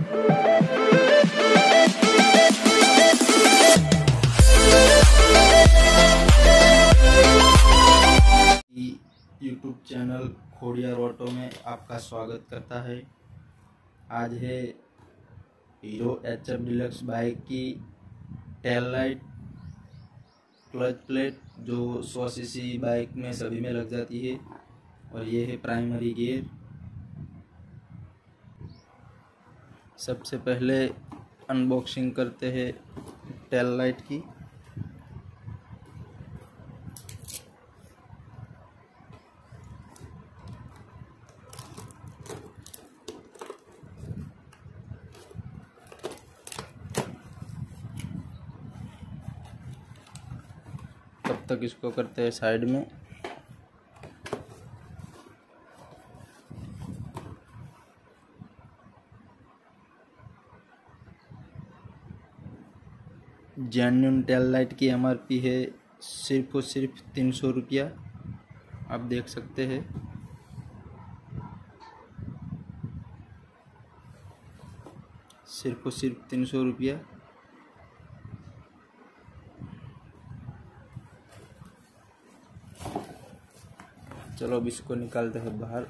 YouTube channel Khodiyar auto में आपका स्वागत करता है। आज है हीरो HF डिलक्स बाइक की टेल लाइट क्लच प्लेट जो 100 सीसी बाइक में सभी में लग जाती है, और ये है प्राइमरी गियर। सबसे पहले अनबॉक्सिंग करते हैं टेल लाइट की। तब तक इसको करते हैं साइड में। जेन्युइन टेल लाइट की MRP है सिर्फ और सिर्फ 300 रुपया। आप देख सकते हैं। सिर्फ और सिर्फ 300 रुपया। चलो अब इसको निकालते हैं बाहर।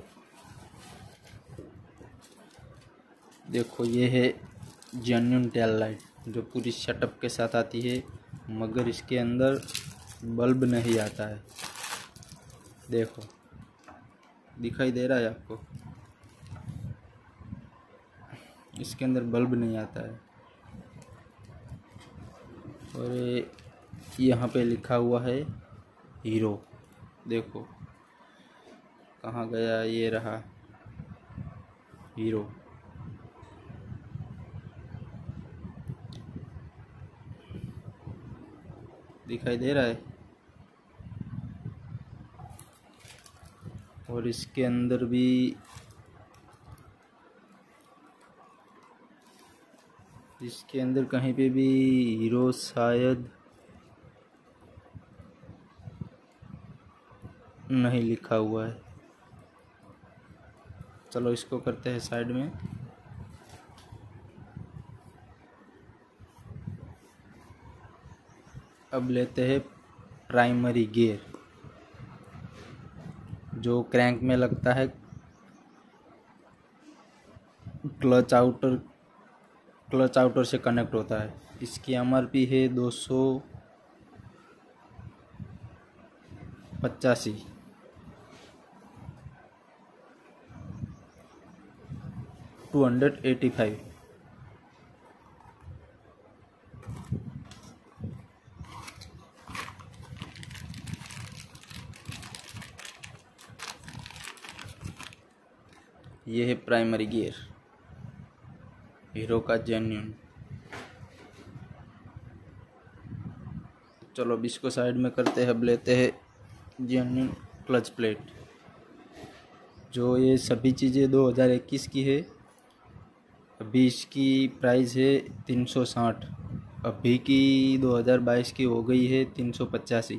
देखो ये है जेन्युइन टेल लाइट जो पूरी सेटअप के साथ आती है, मगर इसके अंदर बल्ब नहीं आता है। देखो दिखाई दे रहा है आपको, इसके अंदर बल्ब नहीं आता है। और यहाँ पे लिखा हुआ है हीरो। देखो कहाँ गया, ये रहा हीरो। दिखाई दे रहा है। और इसके अंदर भी कहीं पे भी हीरो शायद नहीं लिखा हुआ है। चलो इसको करते हैं साइड में। अब लेते हैं प्राइमरी गियर जो क्रैंक में लगता है। क्लच आउटर से कनेक्ट होता है। इसकी MRP है 285। ये है प्राइमरी गियर हीरो का जेन्युइन। चलो अब इसको साइड में करते हैं। अब लेते हैं जेन्युइन क्लच प्लेट जो ये सभी चीज़ें 2021 की है। अभी इसकी प्राइस है 360। अभी की 2022 की हो गई है 385,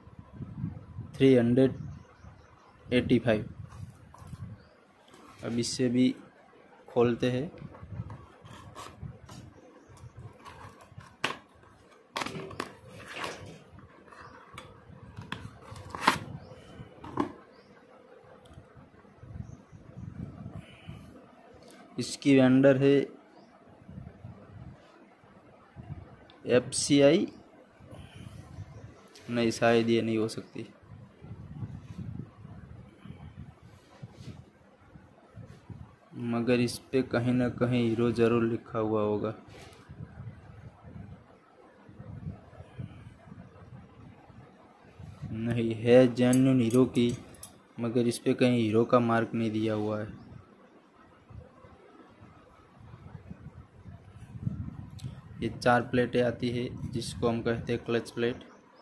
385। अब इससे भी खोलते हैं। इसकी वेंडर है FCI, नहीं शायद ये नहीं हो सकती। मगर इस पे कहीं ना कहीं हीरो ज़रूर लिखा हुआ होगा। नहीं है जेन्युइन हीरो की, मगर इस पे कहीं हीरो का मार्क नहीं दिया हुआ है। ये 4 प्लेटें आती है जिसको हम कहते हैं क्लच प्लेट।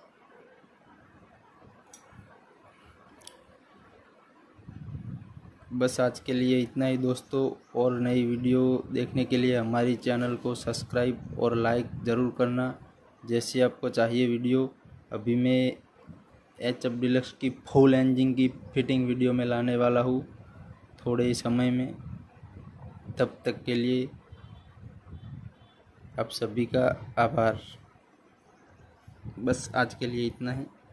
बस आज के लिए इतना ही दोस्तों। और नई वीडियो देखने के लिए हमारी चैनल को सब्सक्राइब और लाइक ज़रूर करना, जैसे आपको चाहिए वीडियो। अभी मैं HF डिलक्स की फुल इंजन की फिटिंग वीडियो में लाने वाला हूँ थोड़े ही समय में। तब तक के लिए आप सभी का आभार। बस आज के लिए इतना है।